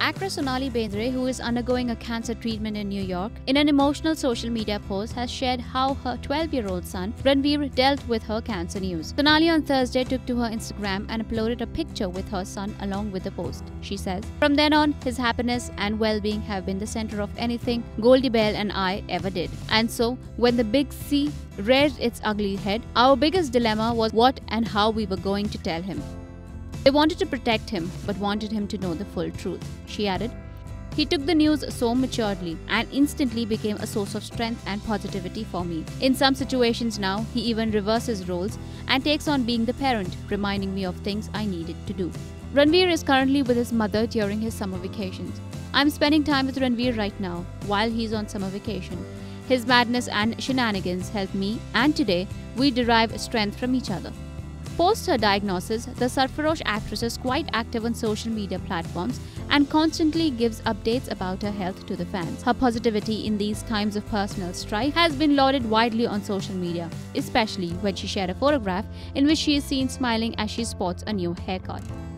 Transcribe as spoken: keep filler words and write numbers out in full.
Actress Sonali Bendre, who is undergoing a cancer treatment in New York, in an emotional social media post has shared how her twelve-year-old son, Ranveer, dealt with her cancer news. Sonali on Thursday took to her Instagram and uploaded a picture with her son along with the post. She says, "From then on, his happiness and well-being have been the center of anything Goldie Bell and I ever did. And so, when the big C reared its ugly head, our biggest dilemma was what and how we were going to tell him. They wanted to protect him, but wanted him to know the full truth." She added, "He took the news so maturely and instantly became a source of strength and positivity for me. In some situations now, he even reverses roles and takes on being the parent, reminding me of things I needed to do." Ranveer is currently with his mother during his summer vacations. "I'm spending time with Ranveer right now while he's on summer vacation. His madness and shenanigans help me, and today we derive strength from each other." Post her diagnosis, the Sarfarosh actress is quite active on social media platforms and constantly gives updates about her health to the fans. Her positivity in these times of personal strife has been lauded widely on social media, especially when she shared a photograph in which she is seen smiling as she sports a new haircut.